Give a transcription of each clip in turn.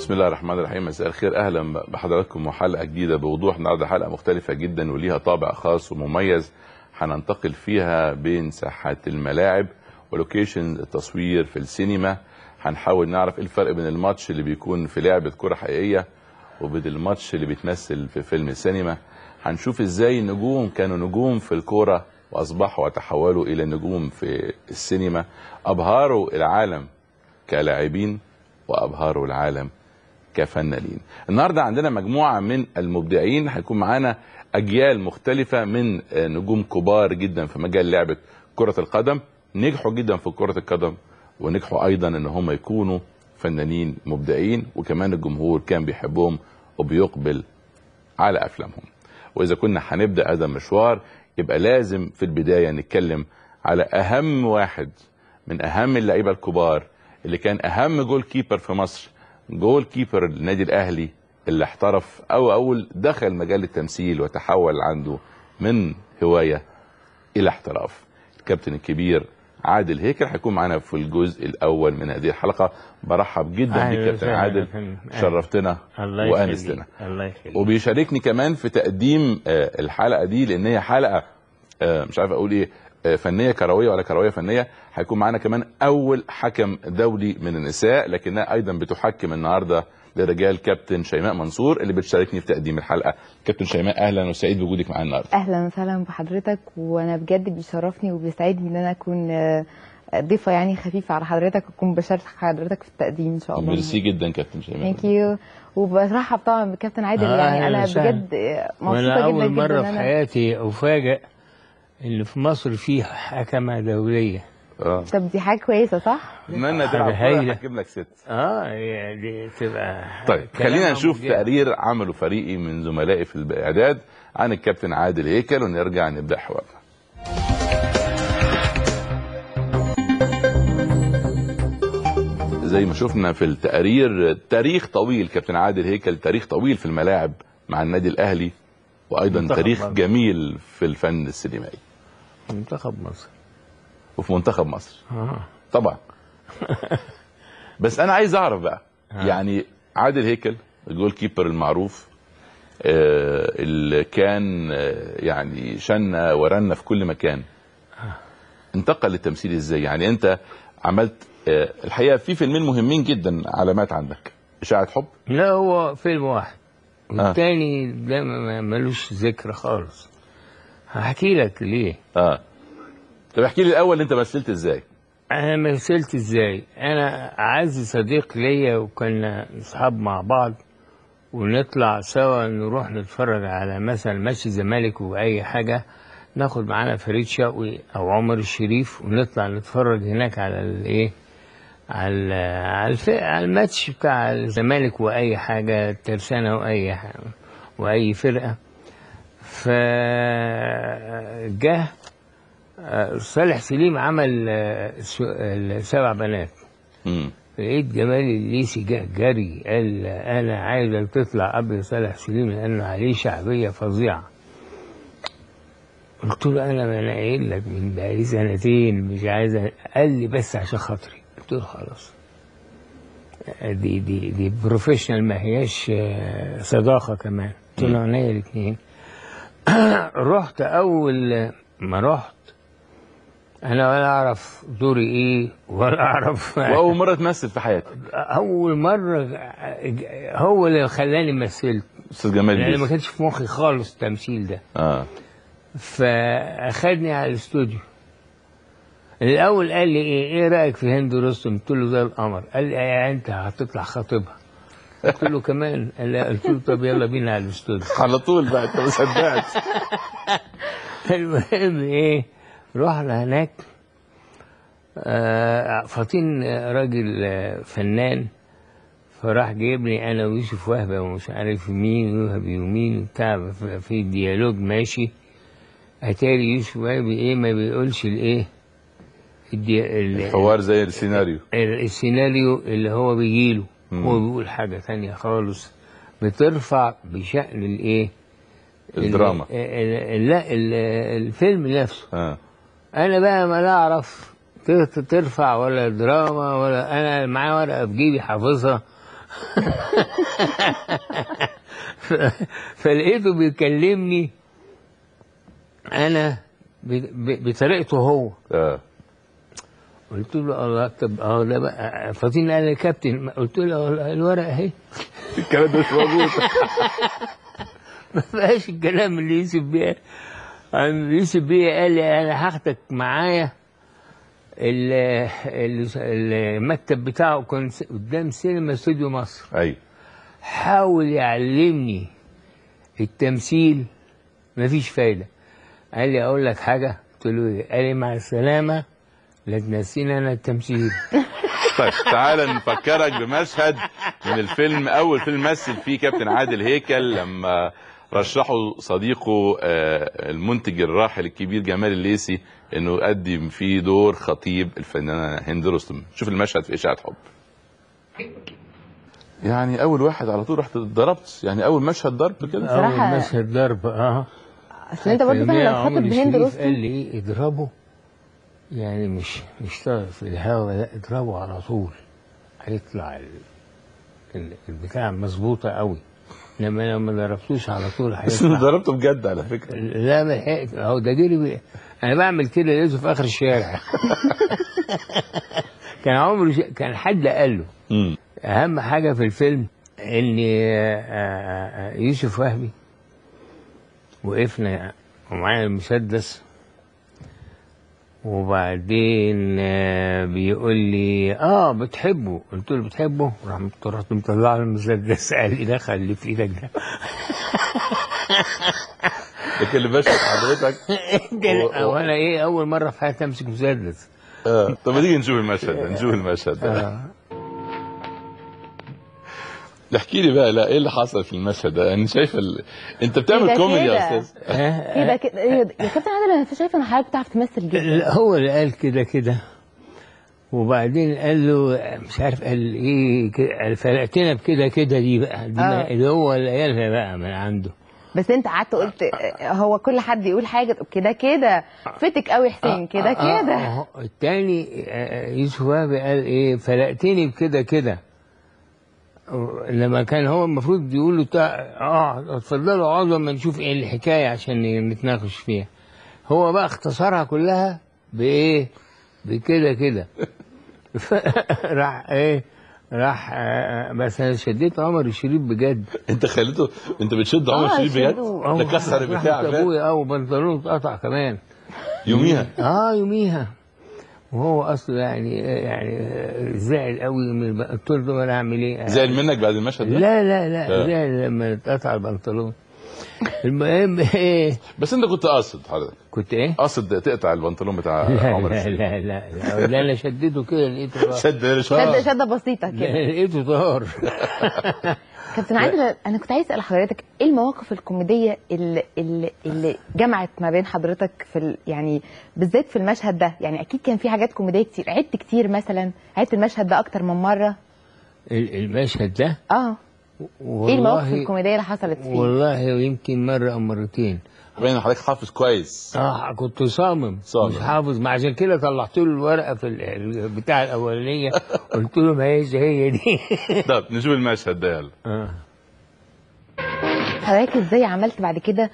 بسم الله الرحمن الرحيم. مساء الخير، اهلا بحضراتكم وحلقه جديده بوضوح. النهارده حلقه مختلفه جدا وليها طابع خاص ومميز، هننتقل فيها بين ساحات الملاعب ولوكيشن التصوير في السينما. هنحاول نعرف ايه الفرق بين الماتش اللي بيكون في لعبه كره حقيقيه وبين الماتش اللي بيتمثل في فيلم السينما. هنشوف ازاي النجوم كانوا نجوم في الكوره واصبحوا وتحولوا الى نجوم في السينما، ابهروا العالم كلاعبين وابهروا العالم كفنانين. النهارده عندنا مجموعه من المبدعين، هيكون معانا اجيال مختلفه من نجوم كبار جدا في مجال لعبه كره القدم، نجحوا جدا في كره القدم ونجحوا ايضا ان هم يكونوا فنانين مبدعين، وكمان الجمهور كان بيحبهم وبيقبل على افلامهم. واذا كنا هنبدا هذا المشوار يبقى لازم في البدايه نتكلم على اهم واحد من اهم اللعيبه الكبار اللي كان اهم جول كيبر في مصر، جول كيبر النادي الاهلي اللي احترف اول دخل مجال التمثيل وتحول عنده من هوايه الى احتراف. الكابتن الكبير عادل هيكل هيكون معانا في الجزء الاول من هذه الحلقه. برحب جدا بك كابتن عادل، شرفتنا وانستنا. الله يخليك. وبيشاركني كمان في تقديم الحلقه دي، لان هي حلقه مش عارف اقول ايه، فنيه كرويه ولا كرويه فنيه. هيكون معانا كمان اول حكم دولي من النساء، لكنها ايضا بتحكم النهارده لرجال، كابتن شيماء منصور اللي بتشاركني في تقديم الحلقه. كابتن شيماء اهلا وسعيد بوجودك معانا النهارده. اهلا وسهلا بحضرتك، وانا بجد بيشرفني وبيسعدني ان انا اكون ضيفه يعني خفيفه على حضرتك، واكون بشارك حضرتك في التقديم ان شاء الله. ميرسي جدا كابتن شيماء. ثانك يو. وبرحب طبعا بكابتن عادل. يعني انا بجد مبسوطه جدا اول مره جدا في حياتي افاجئ اللي في مصر فيه حكمه دوليه. طب دي حاجه كويسه صح؟ اتمنى تلعب كوره هحكم لك ست. دي تبقى. طيب خلينا نشوف تقرير عمله فريقي من زملائي في الاعداد عن الكابتن عادل هيكل ونرجع نبدا حوارنا. زي ما شفنا في التقرير، تاريخ طويل كابتن عادل هيكل، تاريخ طويل في الملاعب مع النادي الاهلي، وايضا تاريخ جميل في الفن السينمائي. منتخب مصر وفي منتخب مصر طبعا. بس انا عايز اعرف بقى يعني عادل هيكل الجول كيبر المعروف اللي كان يعني شنا ورنا في كل مكان، انتقل للتمثيل ازاي؟ يعني انت عملت الحقيقه في فيلمين مهمين جدا علامات عندك، اشاعه حب. لا هو فيلم واحد والتاني ده ملوش ذكر خالص. هحكي لك ليه. طب احكي لي الاول انت مثلت ازاي؟ انا مثلت ازاي؟ انا عايز صديق ليا وكنا اصحاب مع بعض، ونطلع سوا نروح نتفرج على مثلا ماتش الزمالك واي حاجه، ناخد معانا فريد شوقي او عمر الشريف ونطلع نتفرج هناك على الايه، على الماتش بتاع الزمالك واي حاجه، ترسانه واي حاجه واي فرقه. فجاه صالح سليم عمل 7 بنات. لقيت جمال الليثي جه جري قال انا عايزك تطلع قبل صالح سليم لانه عليه شعبيه فظيعه. قلت له انا ما انا قايل لك من بقالي سنتين مش عايز. قال لي بس عشان خاطري. قلت له خلاص، دي بروفيشنال، ما هياش صداقه كمان. قلت له عينيا الاثنين. رحت اول ما رحت انا ولا اعرف دوري ايه ولا اعرف. واول مره تمثل في حياتك؟ اول مره. هو اللي خلاني مثلت استاذ جمال، لان ما كانش في مخي خالص التمثيل ده. فاخدني على الاستوديو. الاول قال لي ايه رايك في هند رستم؟ قلت له زي القمر. قال لي انت هتطلع خطيبها. قلت له كمان. قلت له طب يلا بينا على الاستوديو على طول بقى. انت ما صدقت. المهم ايه، رحنا هناك. فاطين راجل فنان، فراح جايبني انا ويوسف وهبه ومش عارف مين وهبي ومين بتاع، في ديالوج ماشي. اتاري يوسف وهبي ايه ما بيقولش الايه الحوار زي السيناريو اللي هو بيجيله. هو بيقول حاجه ثانيه خالص بترفع بشأن الايه، الدراما. لا الفيلم نفسه. انا بقى ما لا اعرف ترفع ولا دراما ولا. انا معايا ورقه في جيبي حافظها فلقيته بيكلمني انا بطريقته هو. قلت له الله، طب ده بقى فاطين قال لي يا كابتن، قلت له الورقه اهي. الكلام ده مش موجود. ما فيهاش الكلام اللي يوسف بيه. يوسف بيه قال لي انا هاخدك معايا المكتب بتاعه كان قدام سينما استوديو مصر. ايوه. حاول يعلمني التمثيل، مفيش فايده. قال لي اقول لك حاجه، قلت له ايه؟ قال لي مع السلامه، لا تنسيني انا التمثيل. طيب تعالى نفكرك بمشهد من الفيلم، اول فيلم مثل فيه كابتن عادل هيكل لما رشحوا صديقه المنتج الراحل الكبير جمال الليثي انه يقدم فيه دور خطيب الفنانه هند رستم. شوف المشهد في اشاعه حب. يعني اول واحد على طول رحت ضربت، يعني اول مشهد ضرب كده. اول مشهد ضرب. اصل انت برضه فاهم لو خاطب بهند رستم. قال لي ايه؟ اضربه، يعني مش طاير في الهواء، لا اضربه على طول هيطلع البتاع مظبوطه قوي. انما لو ما ضربتوش على طول هيطلع. ضربته بجد على فكره. لا ما لحقت، اهو ده جري. انا بعمل كده لقيته في اخر الشارع. كان عمري كان حد قال له اهم حاجه في الفيلم ان يوسف وهبي وقفنا ومعايا المسدس، وبعدين بيقول لي بتحبه؟ قلت له بتحبه؟ رحت مطلع له المسدس. قال لي ده خلي في ايدك ده. ده كان اللي بشهد حضرتك. وانا ايه اول مره في حياتي امسك مسدس. طب ما تيجي نشوف المشهد ده، نشوف المشهد ده. احكي لي بقى، لا ايه اللي حصل في المشهد ده؟ انا شايفه انت بتعمل كوميدي يا استاذ. كده يا كابتن عادل، انا شايفه ان حضرتك بتعرف تمثل جدا. هو اللي قال كده، وبعدين قال له مش عارف قال ايه، فلقتنا بكده دي بقى اللي هو اللي قالها بقى من عنده. بس انت قعدت قلت هو كل حد يقول حاجه كده فتك قوي حسين كده. التاني يوسف وهبي قال ايه؟ فلقتني بكده. لما كان هو المفروض يقول له اتفضلوا اقعدوا اما نشوف ايه الحكايه عشان نتناقش فيها. هو بقى اختصرها كلها بايه؟ بكده. راح بس انا شديت عمر الشريف بجد. انت خليته، انت بتشد عمر الشريف بجد؟ ده كسر البتاع بتاع ابويا وبنطلونه اتقطع كمان يوميها. يوميها. وهو اصلا يعني زعل قوي من قلت له انا اعمل ايه؟ زعل منك بعد المشهد ده؟ لا زعل لما اتقطع البنطلون. المهم ايه؟ بس انت كنت قاصد حضرتك؟ كنت ايه؟ قاصد تقطع البنطلون بتاع عمر الشريف؟ لا انا شدته كده لقيته شده بسيطه كده لقيته طار. كابتن عادل، انا كنت عايز اسال حضرتك ايه المواقف الكوميديه اللي جمعت ما بين حضرتك في يعني بالذات في المشهد ده؟ يعني اكيد كان في حاجات كوميديه كتير، عدت كتير مثلا، عدت المشهد ده اكتر من مره. المشهد ده ايه المواقف الكوميديه اللي حصلت فيه؟ والله يمكن مره او مرتين. باين حضرتك حافظ كويس. كنت صامم مش حافظ، ما عشان كده طلعت له الورقه في بتاع الاولانيه. قلت له ما هي دي. طب نشوف المشهد ده يلا. حضرتك ازاي عملت بعد كده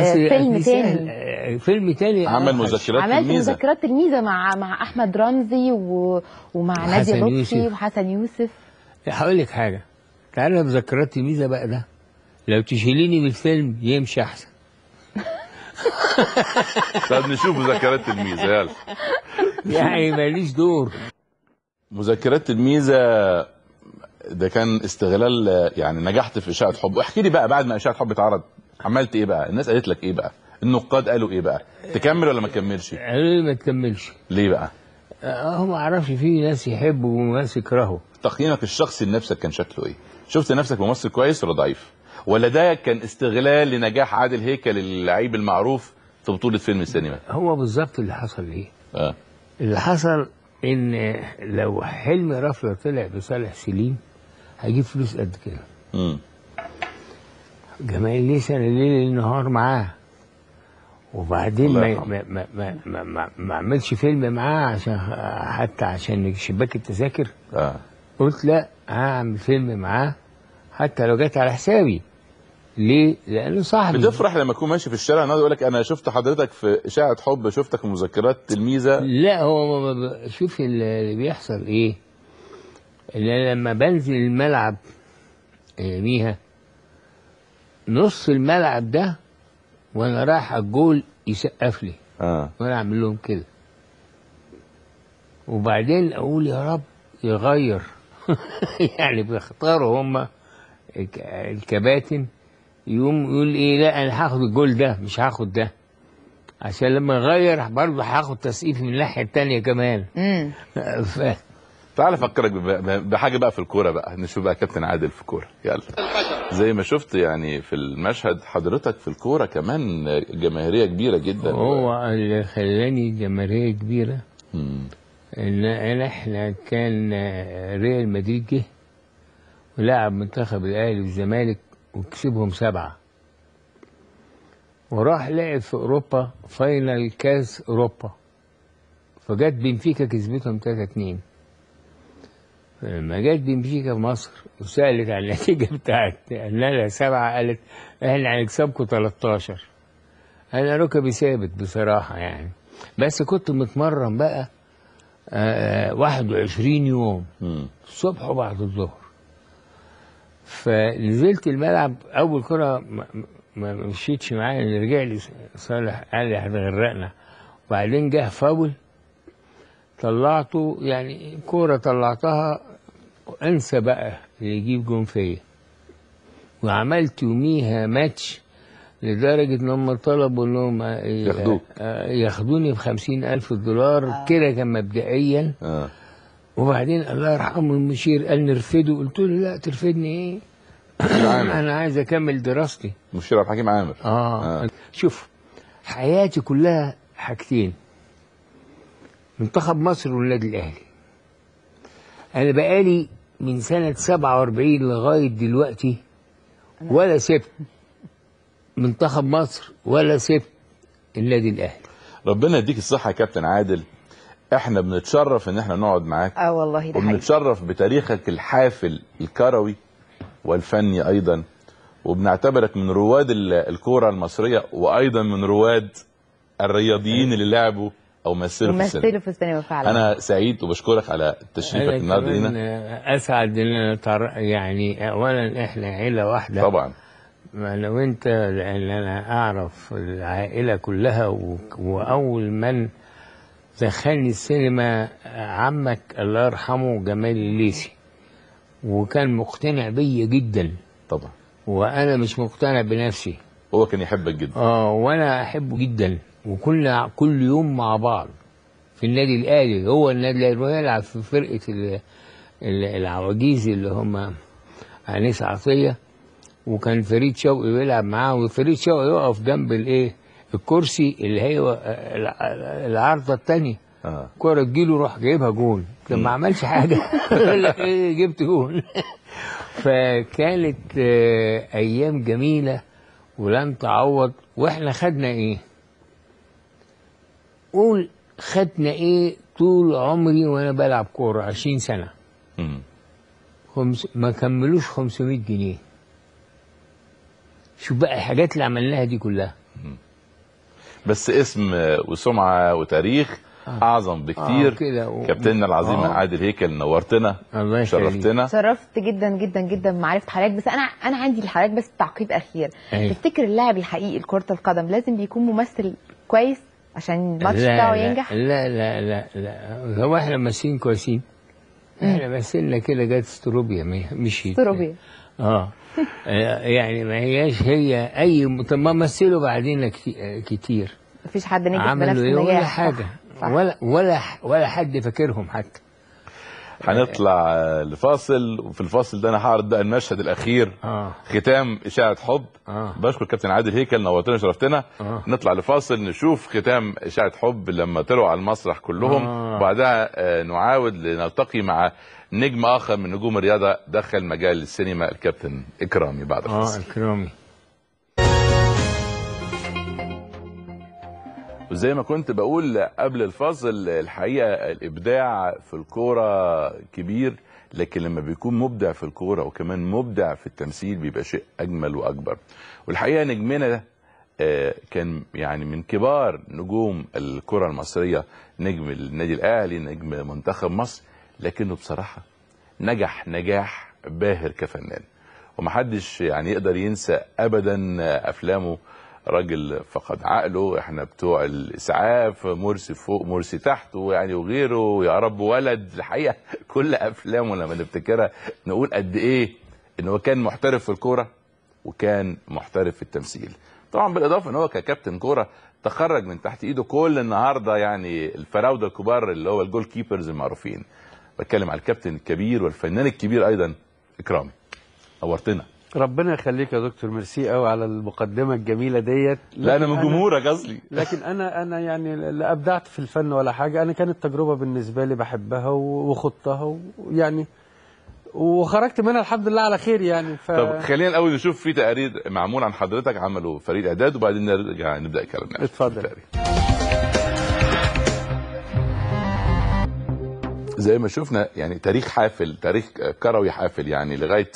فيلم تاني عمل مذكرات تلميذه مع احمد رمزي ومع نادية لطفي وحسن يوسف. هقول لك حاجه، تعالى مذكرات تلميذه بقى ده لو تشيليني من الفيلم يمشي احسن. طب نشوف مذكرات تلميذه يلا. يعني ماليش دور. مذكرات تلميذه ده كان استغلال، يعني نجحت في اشاعه حب. احكي لي بقى بعد ما اشاعه حب اتعرض عملت ايه بقى؟ الناس قالت لك ايه بقى؟ النقاد قالوا ايه بقى؟ تكمل ولا ما تكملش؟ قالوا لي ما تكملش. ليه بقى؟ هو ما اعرفش، في ناس يحبوا وناس يكرهوا. تقييمك الشخصي لنفسك كان شكله ايه؟ شفت نفسك ممثل كويس ولا ضعيف؟ ولا ده كان استغلال لنجاح عادل هيكل اللعيب المعروف في بطولة فيلم السينما؟ هو بالظبط اللي حصل ايه؟ اللي حصل ان لو حلمي رفلة طلع بصالح سليم هيجيب فلوس قد كده. جمال الليثي انا ليل النهار معاه، وبعدين ما عملش فيلم معاه عشان حتى عشان شباك التذاكر. قلت لا، هعمل فيلم معاه حتى لو جت على حسابي. ليه؟ لانه صاحبي. بتفرح لما تكون ماشي في الشارع النهارده يقول لك انا شفت حضرتك في اشاعه حب، شفتك في مذكرات تلميذه؟ لا، هو شوف اللي بيحصل ايه، اللي لما بنزل الملعب اياميها نص الملعب ده وانا رايح على الجول يسقف لي وانا اعمل لهم كده، وبعدين اقول يا رب يغير. يعني بيختاروا هم الكباتن، يقوم يقول ايه، لا انا هاخد الجول ده مش هاخد ده، عشان لما يغير برضه هاخد تسقيف من الناحيه الثانيه كمان. تعال افكرك بحاجه بقى في الكوره بقى، نشوف بقى كابتن عادل في الكوره. يلا، زي ما شفت يعني في المشهد حضرتك في الكوره كمان جماهيريه كبيره جدا. هو اللي خلاني جماهيريه كبيره ان احنا كان ريال مدريد جه ولعب منتخب الاهلي والزمالك وكسبهم 7، وراح لعب في اوروبا فاينل كاس اوروبا، فجت بنفيكا كسبتهم 3-2. لما جت بنفيكا في مصر وسالت على النتيجه بتاعت انها 7، قالت احنا هنكسبكم 13. انا ركبي ثابت بصراحه يعني، بس كنت متمرن بقى 21 يوم الصبح وبعد الظهر. فنزلت الملعب اول كره ما مشيتش معايا، رجع لي صالح قال لي هتغرقنا، وبعدين جه فاول طلعته، يعني كوره طلعتها انسى بقى اللي يجيب جون فيا. وعملت يوميها ماتش لدرجه ان هم طلبوا انهم ياخدوني ب$50,000 كده كان مبدئيا. وبعدين الله يرحمه المشير قال نرفده، قلت له لا ترفدني ايه؟ انا عايز اكمل دراستي. مشير عبد الحكيم عامر. شوف حياتي كلها حاجتين، منتخب مصر والنادي الاهلي. انا بقالي من سنه 47 لغايه دلوقتي ولا سبت منتخب مصر ولا سبت النادي الاهلي. ربنا يديك الصحه يا كابتن عادل، احنا بنتشرف ان احنا نقعد معاك. والله ده وبنتشرف بتاريخك الحافل الكروي والفني ايضا، وبنعتبرك من رواد الكوره المصريه، وايضا من رواد الرياضيين اللي لعبوا او مثلوا في السينما فعلا. انا سعيد وبشكرك على تشريفك النهارده لينا. اسعد ان انا يعني اولا احنا عيله واحده طبعا، انا وانت، لان انا اعرف العائله كلها، واول من دخلني السينما عمك الله يرحمه جمال الليثي، وكان مقتنع بيا جدا طبعا، وانا مش مقتنع بنفسي. هو كان يحبك جدا. وانا احبه جدا، وكنا كل يوم مع بعض في النادي الاهلي. هو النادي الاهلي يلعب في فرقه العواجيز اللي هم انيس عطيه، وكان فريد شوقي بيلعب معاه، وفريد شوقي يقف جنب الكرسي اللي هي العارضه الثانيه، كوره تجيله روح جايبها جول، كان ما عملش حاجه. جبت جول. فكانت ايام جميله ولن تعوض. واحنا خدنا ايه؟ قول خدنا ايه طول عمري وانا بلعب كوره 20 سنه. ما كملوش 500 جنيه. شوف بقى الحاجات اللي عملناها دي كلها. بس اسم وسمعه وتاريخ اعظم بكتير. كابتننا العظيم عادل هيكل، نورتنا، الله شرفتنا. شرفت جدا جدا جدا بمعرفه حضرتك. بس انا عندي لحضرتك بس تعقيب اخير. تفتكر اللاعب الحقيقي لكره القدم لازم بيكون ممثل كويس عشان الماتش بتاعه ينجح؟ لا لا لا لا، هو احنا ماشيين كويسين. احنا مثلنا كده جت استروبيا، مش استروبيا. يعني ما هياش هي اي ما مثلوا بعدين كتير. مفيش حد نجح بنفس النجاح ولا حاجه. صح. ولا حد فاكرهم حتى. هنطلع لفاصل، وفي الفاصل ده انا هعرض بقى المشهد الاخير، ختام اشاعه حب. بشكر كابتن عادل هيكل، نورتنا شرفتنا. نطلع لفاصل نشوف ختام اشاعه حب لما طلعوا على المسرح كلهم، وبعدها نعاود لنلتقي مع نجم اخر من نجوم الرياضه دخل مجال السينما، الكابتن اكرامي بعد الفاصل. اكرامي. وزي ما كنت بقول قبل الفاصل، الحقيقه الابداع في الكوره كبير، لكن لما بيكون مبدع في الكوره وكمان مبدع في التمثيل بيبقى شيء اجمل واكبر. والحقيقه نجمنا ده كان يعني من كبار نجوم الكره المصريه، نجم النادي الاهلي، نجم منتخب مصر، لكنه بصراحه نجح نجاح باهر كفنان، ومحدش يعني يقدر ينسى ابدا افلامه. راجل فقد عقله، احنا بتوع الاسعاف، مرسي فوق مرسي تحت ويعني وغيره، يا رب ولد. الحقيقه كل افلامه لما نفتكرها نقول قد ايه ان هو كان محترف في الكوره وكان محترف في التمثيل. طبعا بالاضافه ان هو ككابتن كوره تخرج من تحت ايده كل النهارده يعني الفراوده الكبار اللي هو الجول كيبرز المعروفين. بتكلم على الكابتن الكبير والفنان الكبير ايضا اكرامي. نورتنا. ربنا يخليك يا دكتور، ميرسي قوي على المقدمه الجميله ديت. لا انا من جمهورك اصلي. لكن انا يعني لا ابدعت في الفن ولا حاجه، انا كانت تجربه بالنسبه لي بحبها وخضتها ويعني وخرجت منها الحمد لله على خير يعني. طب خلينا الاول نشوف في تقرير معمول عن حضرتك عمله فريق اعداد وبعدين نرجع نبدا كلامنا. اتفضل. زي ما شفنا يعني تاريخ حافل، تاريخ كروي حافل، يعني لغايه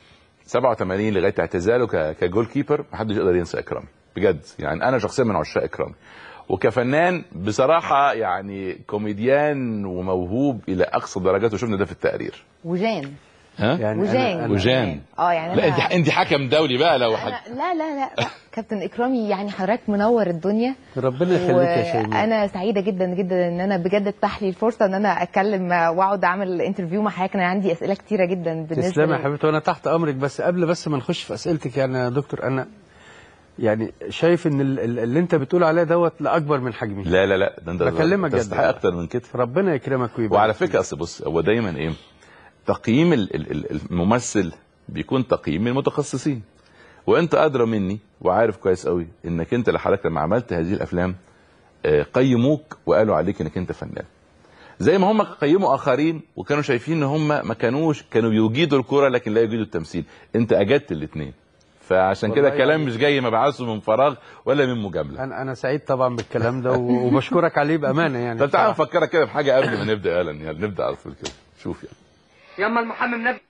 87 لغايه اعتزاله كجول كيبر محدش يقدر ينسى اكرامي بجد. يعني انا شخصيا من عشاق اكرامي، وكفنان بصراحه يعني كوميديان وموهوب الى اقصى درجاته، وشفنا ده في التقرير. وجان ها يعني وجان يعني لا انت حكم دولي بقى لو لا كابتن اكرامي يعني حضرتك منور الدنيا. ربنا يخليك يا شيماء. انا سعيده جدا جدا ان انا بجد اتاح لي الفرصه ان انا اتكلم واقعد اعمل انترفيو مع حضرتك. انا عندي اسئله كتيره جدا بالنسبه تسلمي يا حبيبتي وانا تحت امرك. بس قبل ما نخش في اسئلتك يعني يا دكتور، انا يعني شايف ان اللي انت بتقول عليه دوت لاكبر من حجمه. لا ده انت بكلمك جد، تستحق اكتر من كده. ربنا يكرمك ويبارك. وعلى فكره اصل بص، هو دايما ايه تقييم الممثل بيكون تقييم من المتخصصين، وانت ادرى مني وعارف كويس قوي انك انت لحضرتك لما عملت هذه الافلام قيموك وقالوا عليك انك انت فنان، زي ما هم قيموا اخرين وكانوا شايفين ان هم ما كانوا بيجيدوا الكوره لكن لا يجيدوا التمثيل. انت اجدت الاثنين، فعشان كده كلام يعني مش جاي مبعثه من فراغ ولا من مجامله. انا سعيد طبعا بالكلام ده وبشكرك عليه بامانه يعني. طب تعالى نفكرك كده بحاجه قبل ما نبدا. يعني نبدا على طول كده. شوف يعني ياما المحمم نبي.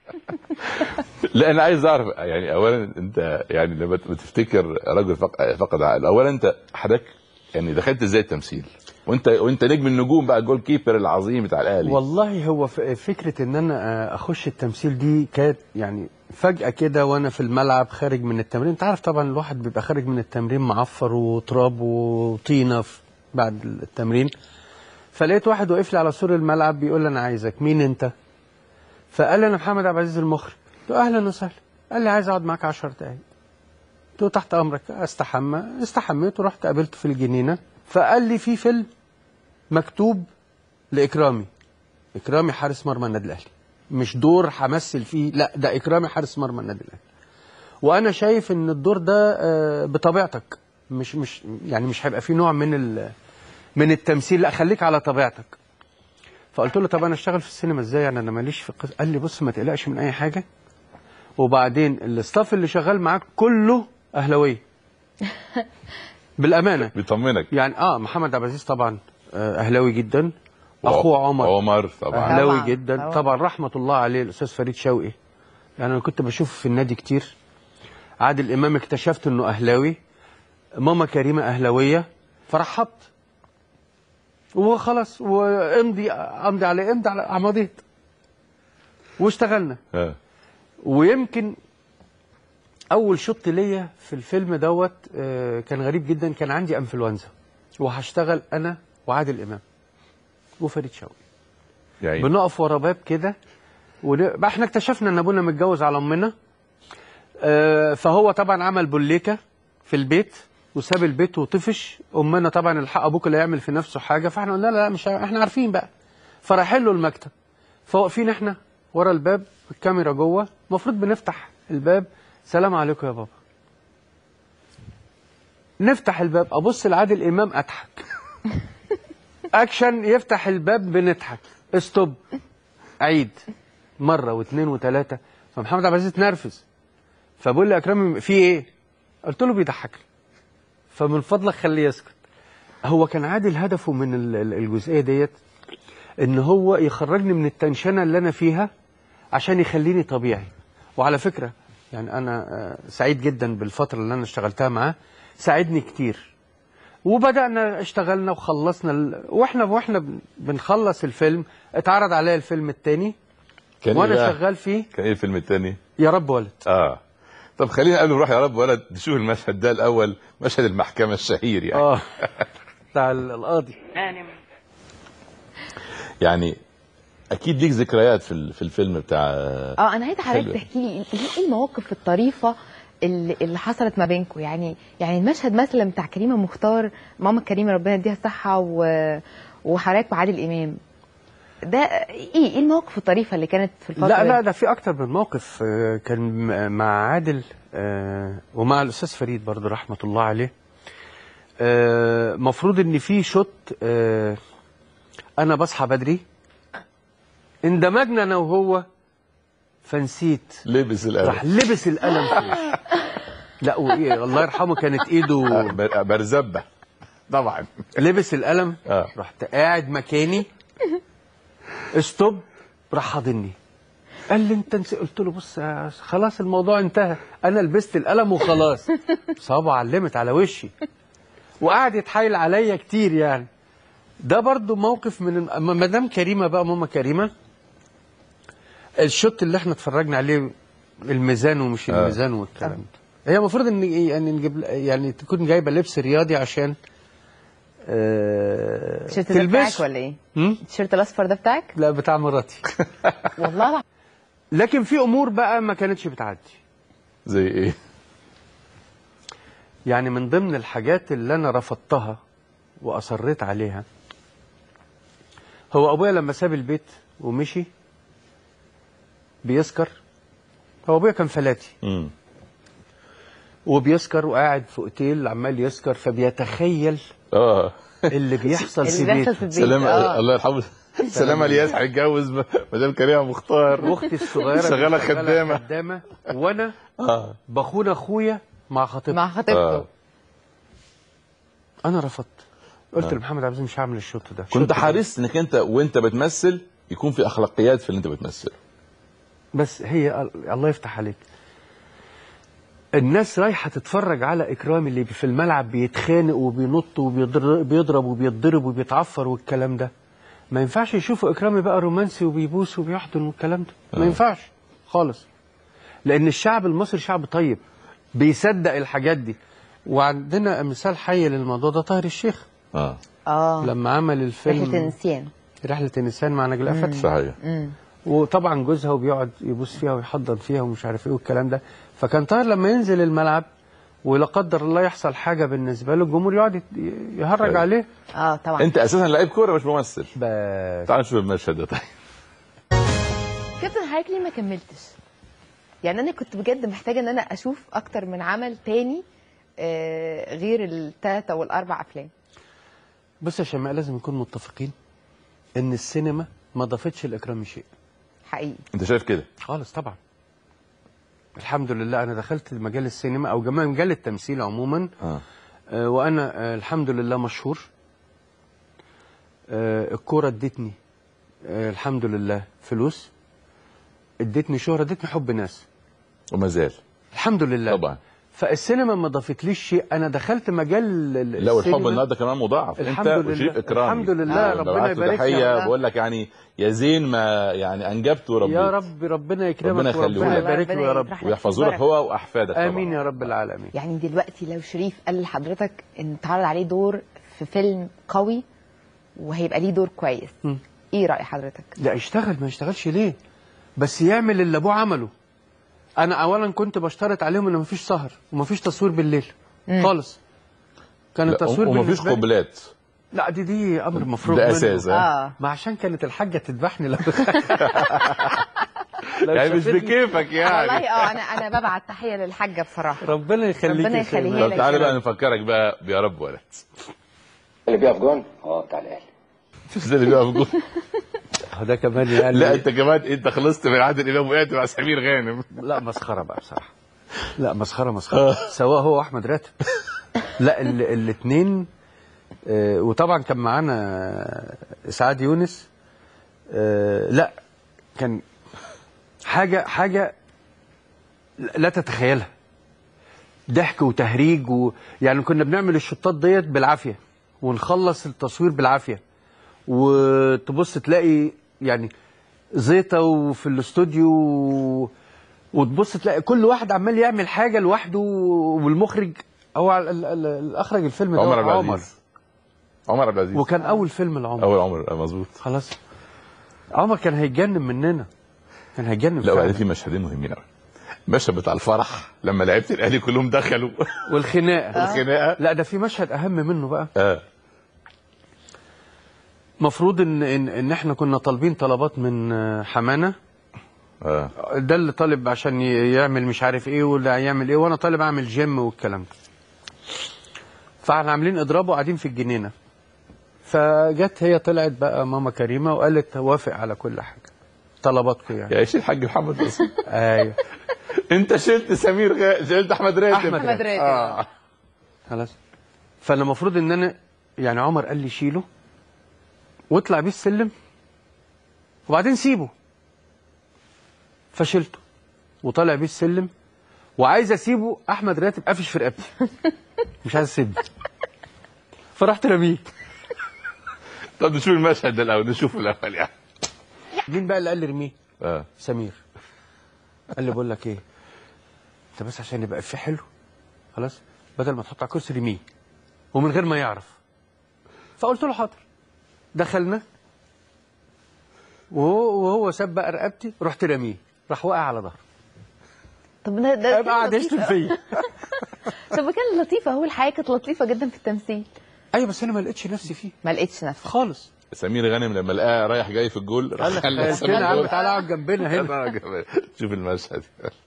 لا انا عايز اعرف يعني اولا انت يعني لما تفتكر رجل فقد عقله، اولا انت حضرتك يعني دخلت ازاي التمثيل وانت نجم النجوم بقى، الجول كيبر العظيم بتاع الاهلي؟ والله هو فكره ان انا اخش التمثيل دي كانت يعني فجاه كده وانا في الملعب خارج من التمرين. انت عارف طبعا الواحد بيبقى خارج من التمرين معفر وتراب وطينه بعد التمرين، فلقيت واحد واقف لي على سور الملعب بيقول لي انا عايزك. مين انت؟ فقال لي انا محمد عبد العزيز المخرج. قلت له اهلا وسهلا. قال لي عايز اقعد معاك 10 دقايق. قلت له تحت امرك. استحميت ورحت قابلته في الجنينه، فقال لي في فيلم مكتوب لاكرامي. اكرامي حارس مرمى النادي الاهلي، مش دور همثل فيه، لا ده اكرامي حارس مرمى النادي الاهلي، وانا شايف ان الدور ده بطبيعتك، مش هيبقى فيه نوع من التمثيل، لا خليك على طبيعتك. فقلت له طب انا اشتغل في السينما ازاي يعني، انا ماليش في القصه. قال لي بص ما تقلقش من اي حاجه، وبعدين الاستاف اللي شغال معاك كله اهلاويه. بالامانه بيطمنك يعني. محمد عبد العزيز طبعا اهلاوي جدا، اخوه عمر طبعا اهلاوي جدا طبعا، رحمه الله عليه الاستاذ فريد شوقي. يعني انا كنت بشوفه في النادي كتير. عادل امام اكتشفت انه اهلاوي، ماما كريمه اهلاويه، فرحبت وخلاص وامضي على مضيت واشتغلنا. ويمكن اول شوط ليا في الفيلم دوت كان غريب جدا. كان عندي انفلونزا وهشتغل انا وعادل امام وفريد شوقي يعني. بنقف ورا باب كده احنا اكتشفنا ان ابونا متجوز على امنا، فهو طبعا عمل بوليكه في البيت وساب البيت وطفش. امنا طبعا الحق ابوك اللي يعمل في نفسه حاجه، فاحنا قلنا لا مش احنا عارفين بقى. فرايحين له المكتب، فواقفين احنا ورا الباب، الكاميرا جوه، المفروض بنفتح الباب سلام عليكم يا بابا. نفتح الباب ابص لعادل امام اضحك. اكشن يفتح الباب بنضحك، استوب، عيد مره واثنين وثلاثه. فمحمد عبد العزيز اتنرفز، فبقول لي اكرم في ايه؟ قلت له بيضحكني، فمن فضلك خليه يسكت. هو كان عادل هدفه من الجزئيه ديت ان هو يخرجني من التنشنه اللي انا فيها عشان يخليني طبيعي. وعلى فكره يعني انا سعيد جدا بالفتره اللي انا اشتغلتها معاه، ساعدني كتير. وبدانا اشتغلنا وخلصنا واحنا بنخلص الفيلم اتعرض عليا الفيلم الثاني وانا شغال فيه. كان ايه الفيلم الثاني؟ يا رب ولد. طب خلينا قبل ما نروح يا رب ولد نشوف المشهد ده الاول، مشهد المحكمه الشهير يعني. بتاع القاضي. يعني اكيد ليك ذكريات في الفيلم بتاع انا عايزه حضرتك تحكي لي ايه المواقف الطريفه اللي حصلت ما بينكم. يعني المشهد مثلا بتاع كريمه مختار، ماما كريمه ربنا يديها الصحه، وحضرتك وعادل امام، ده ايه المواقف الطريفه اللي كانت في الفتره لا ده في اكتر من موقف. كان مع عادل ومع الاستاذ فريد برضه رحمه الله عليه. مفروض ان في شوت انا بصحى بدري، اندمجنا انا وهو فنسيت لبس القلم، راح لبس القلم في وشي. لا وايه الله يرحمه كانت ايده برزبه طبعا. لبس القلم. رحت قاعد مكاني استوب، راح حاضني قال لي انت نسيت. قلت له بص خلاص الموضوع انتهى، انا لبست القلم وخلاص. صابه علمت على وشي وقعد يتحايل عليا كتير يعني. ده برضو موقف من مدام كريمه بقى، ماما كريمه. الشوت اللي احنا اتفرجنا عليه الميزان ومش الميزان والكلام ده، هي المفروض ان يعني نجيب يعني تكون جايبه لبس رياضي عشان التيشيرت ده بتاعك ولا ايه؟ التيشيرت الاصفر ده بتاعك؟ لا بتاع مراتي. والله. لكن في امور بقى ما كانتش بتعدي. زي ايه؟ يعني من ضمن الحاجات اللي انا رفضتها واصريت عليها، هو ابويا لما ساب البيت ومشي بيسكر. هو ابويا كان فلاتي وبيسكر وقاعد في اوتيل عمال يسكر، فبيتخيل اللي بيحصل في بيته. سلام الله يرحمه سلام الياس هيتجوز مدام كريمه مختار، واختي الصغيره شغاله خدامه وانا بخون اخويا مع خطيبته. انا رفضت، قلت لمحمد عبد العزيز مش هعمل الشوط ده. كنت حريص انك انت وانت بتمثل يكون في اخلاقيات في اللي انت بتمثله. بس هي الله يفتح عليك، الناس رايحه تتفرج على اكرامي اللي في الملعب بيتخانق وبينط وبيضرب وبيتضرب وبيتعفر والكلام ده. ما ينفعش يشوفوا اكرامي بقى رومانسي وبيبوس وبيحضن والكلام ده. ما ينفعش خالص، لان الشعب المصري شعب طيب بيصدق الحاجات دي. وعندنا مثال حي للموضوع ده طاهر الشيخ. لما عمل الفيلم رحلة النسيان مع نجلاء فتحي. صحيح. وطبعا جوزها وبيقعد يبوس فيها ويحضن فيها ومش عارف ايه والكلام ده. فكان طاهر لما ينزل الملعب ولا قدر الله يحصل حاجه بالنسبه له، الجمهور يقعد يهرج عليه. طبعا. انت اساسا لعيب كوره مش ممثل. بس تعال نشوف المشهد ده. طيب كابتن حضرتك ليه ما كملتش؟ يعني انا كنت بجد محتاجه ان انا اشوف اكتر من عمل تاني غير الثلاثه والاربع افلام. بص يا شيماء، لازم نكون متفقين ان السينما ما ضافتش لاكرامي شيء. حقيقي. انت شايف كده؟ خالص طبعا. الحمد لله انا دخلت مجال السينما او مجال التمثيل عموما. وانا الحمد لله مشهور. الكوره ادتني الحمد لله فلوس، ادتني شهره، ادتني حب ناس وما زال الحمد لله طبعا. فالسينما ما ضافتليش شيء. انا دخلت مجال لا والحب النهارده كمان مضاعف. الحمد انت لله. وشريف اكرامي الحمد لله. ربنا يبارك لك. بقول لك يعني يا زين ما يعني انجبته ربنا. يا رب ربنا يكرمك ربنا وربنا يبارك له يا رب ويحفظه لك هو واحفادك. امين يا رب العالمين. يعني دلوقتي لو شريف قال لحضرتك ان اتعرض عليه دور في فيلم قوي وهيبقى ليه دور كويس، ايه راي حضرتك؟ لا يشتغل، ما يشتغلش ليه؟ بس يعمل اللي ابوه عمله. انا اولا كنت بشترط عليهم ان مفيش سهر ومفيش تصوير بالليل خالص. كان التصوير ومفيش قبلات. لا دي امر مفروغ منه. ده اساس. ما عشان كانت الحاجه تذبحني لو يعني مش بكيفك يعني. والله انا ببعت تحيه للحاجه بصراحه. ربنا يخليك. ربنا يخليها لك. تعالى بقى نفكرك بقى بيا رب ولد. اللي بيقف جون بتاع الاهلي. شوف اللي بيقف جون. ده كمان يعني. لا انت كمان انت خلصت من عادل امام وقعت مع سمير غانم. لا مسخره بقى بصراحه. لا مسخره سواء هو واحمد راتب. لا الاثنين. وطبعا كان معانا اسعاد يونس. لا كان حاجه لا تتخيلها. ضحك وتهريج يعني كنا بنعمل الشطات ديت بالعافيه ونخلص التصوير بالعافيه، وتبص تلاقي يعني زيطه وفي الاستوديو وتبص تلاقي كل واحد عمال يعمل حاجه لوحده، والمخرج هو الاخرج الفيلم ده عمر عبد العزيز، وكان اول فيلم لعمر. اول عمر مظبوط. خلاص عمر كان هيتجنن مننا، كان هيتجنن. لا وبعدين في مشهدين مهمين قوي. المشهد بتاع الفرح لما لعيبه الاهلي كلهم دخلوا والخناقه. لا ده في مشهد اهم منه بقى. مفروض ان احنا كنا طالبين طلبات من حمانه. ده اللي طالب عشان يعمل مش عارف ايه ولا يعمل ايه، وانا طالب اعمل جيم والكلام ده. فاحنا عاملين اضراب وقاعدين في الجنينه، فجت هي طلعت بقى ماما كريمه وقالت وافق على كل حاجه طلباتكم يعني. يا شيل الحاج محمد نصير. ايوه انت شلت شلت احمد راتب. احمد راتب. خلاص. فانا المفروض ان انا يعني عمر قال لي شيله واطلع بيه السلم وبعدين سيبه، فشلته وطالع بيه السلم وعايز اسيبه، احمد راتب قافش في رقبتي مش عايز اسيبه، فرحت رميه. طب نشوف المشهد ده الاول، نشوفه الاول يعني. مين بقى اللي قال لي ارميه؟ سمير. قال لي بقول لك ايه، انت بس عشان يبقى في حلو خلاص بدل ما تحط على الكرسي رميه ومن غير ما يعرف. فقلت له حاضر. دخلنا وهو ساب بقى رقبتي، رحت رميه، راح واقع على ظهره. طب ده قاعد يشتم فيا. طب كان لطيفه، هو الحياه كانت لطيفه جدا في التمثيل. ايوه بس انا ما لقيتش نفسي فيه. ما لقيتش نفسك خالص. سمير غانم لما لقاه رايح جاي في الجول قال لك يا عم تعالى اقعد جنبنا هنا. شوف المشهد.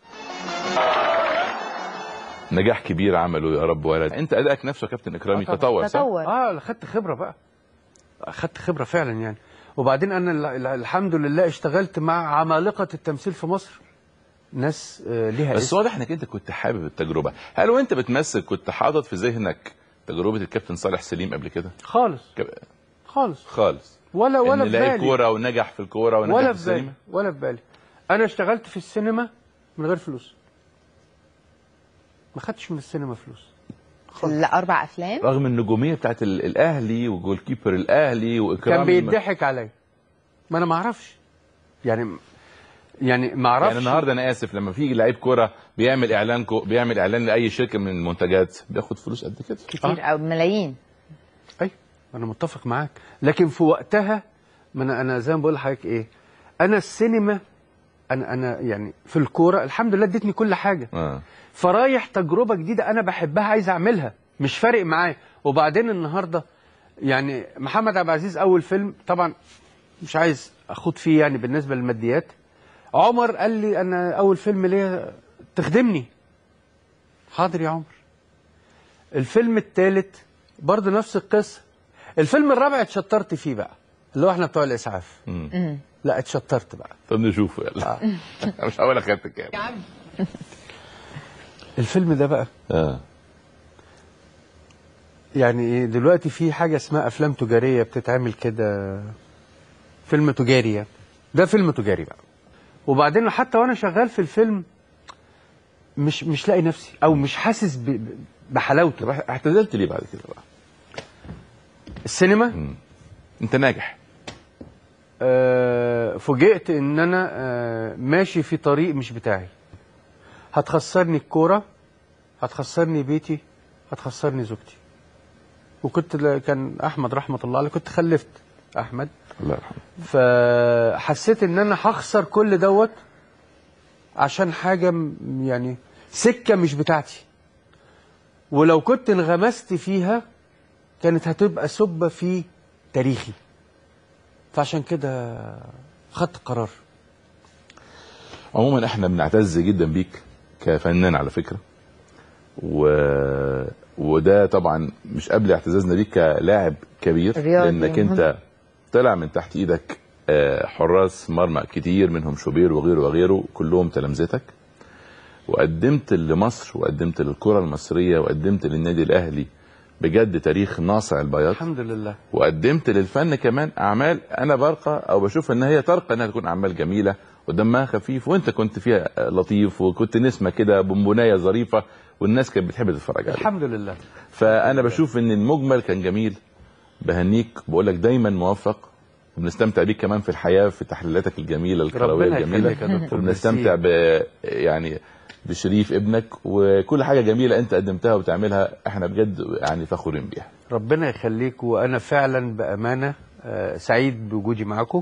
نجاح كبير عمله يا رب ولد. انت ادائك نفسه يا كابتن اكرامي تطور صح؟ خدت خبره بقى، خدت خبره فعلا يعني. وبعدين انا الحمد لله اشتغلت مع عمالقه التمثيل في مصر، ناس ليها بس واضح انك انت كنت حابب التجربه. هل وانت بتمثل كنت حاطط في ذهنك تجربه الكابتن صالح سليم قبل كده؟ خالص خالص ولا في بالي. نلاقي كوره ونجح في الكوره ونجح في السينما؟ ولا في بالي. انا اشتغلت في السينما من غير فلوس، ما خدتش من السينما فلوس خالص. لا 4 أفلام رغم النجوميه بتاعت الاهلي وجول كيبر الاهلي واكرام كان بيضحك عليا، ما انا ما اعرفش يعني ما اعرفش. يعني النهارده انا اسف لما في لعيب كوره بيعمل اعلان لاي شركه من المنتجات بياخد فلوس قد كده كتير او ملايين. ايوه انا متفق معاك، لكن في وقتها ما انا زي ما بقول لحضرتك ايه، انا السينما انا يعني في الكوره الحمد لله ادتني كل حاجه. فرايح تجربه جديده انا بحبها عايز اعملها، مش فارق معايا. وبعدين النهارده يعني محمد عبد العزيز اول فيلم طبعا مش عايز اخوض فيه يعني بالنسبه للماديات. عمر قال لي انا اول فيلم ليا تخدمني. حاضر يا عمر. الفيلم الثالث برضه نفس القصه. الفيلم الرابع اتشطرت فيه بقى، اللي هو احنا بتوع الاسعاف. لا اتشطرت بقى. طب نشوفه يلا. مش هقول اخدت كام يا عم. الفيلم ده بقى يعني دلوقتي في حاجه اسمها افلام تجاريه بتتعمل كده، فيلم تجاري يعني. ده فيلم تجاري بقى. وبعدين حتى وانا شغال في الفيلم مش لاقي نفسي او مش حاسس بحلاوته. اعتزلت ليه بعد كده بقى؟ السينما. انت ناجح. فوجئت ان انا ماشي في طريق مش بتاعي. هتخسرني الكوره، هتخسرني بيتي، هتخسرني زوجتي. وكنت كان احمد رحمه الله عليه، كنت خلفت احمد الله يرحمه. فحسيت ان انا هخسر كل دوت عشان حاجه يعني سكه مش بتاعتي، ولو كنت انغمست فيها كانت هتبقى سبه في تاريخي. فعشان كده خدت قرار. عموما احنا بنعتز جدا بيك كفنان على فكره، وده طبعا مش قبل اعتزازنا بيك كلاعب كبير، لانك انت طلع من تحت ايدك حراس مرمى كتير منهم شوبير وغيره وغيره كلهم تلامذتك، وقدمت لمصر وقدمت للكره المصريه وقدمت للنادي الاهلي بجد تاريخ ناصع البياض الحمد لله. وقدمت للفن كمان اعمال انا برقى او بشوف ان هي ترقى انها تكون اعمال جميله ودمها خفيف، وانت كنت فيها لطيف، وكنت نسمه كده بونبونايه ظريفه، والناس كانت بتحب تتفرج عليك. الحمد لله. فانا بشوف ان المجمل كان جميل. بهنيك، بقول لك دايما موفق، وبنستمتع بيك كمان في الحياه في تحليلاتك الجميله الكرويه الجميله، وبنستمتع يعني بشريف ابنك، وكل حاجه جميله انت قدمتها وبتعملها، احنا بجد يعني فخورين بيها. ربنا يخليك. وانا فعلا بامانه سعيد بوجودي معاكم،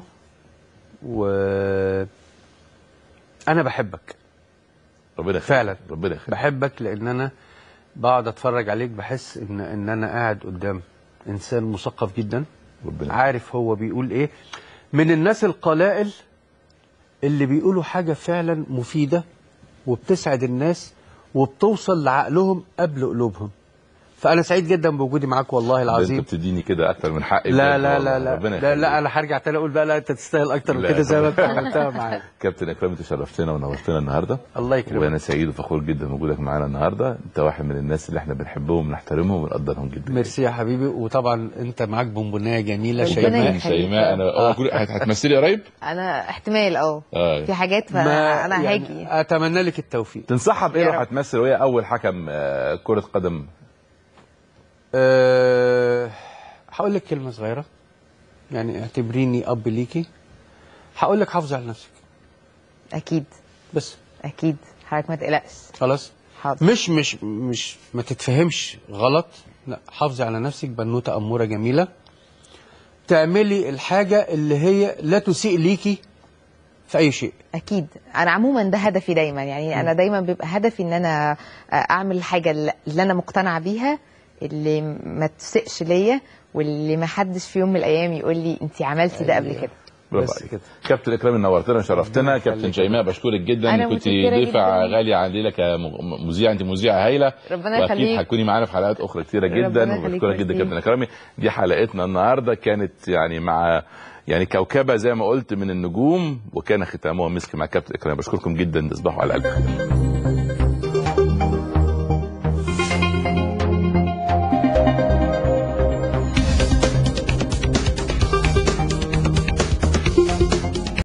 وانا بحبك ربنا يخليك. فعلا ربنا يخليك. بحبك، لان انا بقعد اتفرج عليك بحس ان انا قاعد قدام انسان مثقف جدا، ربنا عارف هو بيقول ايه، من الناس القلائل اللي بيقولوا حاجه فعلا مفيده وبتسعد الناس وبتوصل لعقلهم قبل قلوبهم. فانا سعيد جدا بوجودي معاك والله العظيم. انت بتديني كده اكتر من حقي. لا لا لا لا لا, لا انا هرجع تاني اقول بقى لا انت تستاهل اكتر من كده زي ما انت عملتها معايا. كابتن اكرم، انت شرفتنا ونورتنا النهارده. الله يكرمك. وانا سعيد وفخور جدا بوجودك معانا النهارده. انت واحد من الناس اللي احنا بنحبهم ونحترمهم ونقدرهم جدا. ميرسي يا حبيبي. وطبعا انت معاك بونبونايه جميله. شيماء انا هتمثلي قريب؟ انا احتمال في حاجات فانا هاجي. اتمنى لك التوفيق. تنصحها بايه لو هتمثل وهي اول حكم كرة قدم؟ هقول لك كلمة صغيرة، يعني اعتبريني أب ليكي. هقول لك حافظي على نفسك. أكيد. بس أكيد حضرتك ما تقلقش. خلاص. حاضر. مش ما تتفهمش غلط، لا حافظي على نفسك. بنوتة أمورة جميلة، تعملي الحاجة اللي هي لا تسيء ليكي في أي شيء. أكيد. أنا عموما ده هدفي دايما، يعني أنا دايما بيبقى هدفي إن أنا أعمل الحاجة اللي أنا مقتنعة بيها، اللي ما تسقش ليا، واللي ما حدش في يوم من الايام يقول لي انت عملتي ده قبل كده. بس كده. كابتن اكرام نورتنا وشرفتنا. كابتن شيماء بشكرك جدا، كنت ضيفه غاليه عندي كمذيعه، انت مذيعه هايله. ربنا يخليك. واكيد هتكوني معانا في حلقات اخرى كتيره جدا، وبشكرك جدا كابتن اكرامي. دي حلقتنا النهارده كانت يعني مع كوكبه زي ما قلت من النجوم، وكان ختامها مسك مع كابتن اكرام. بشكركم جدا، تصبحوا على الف خير.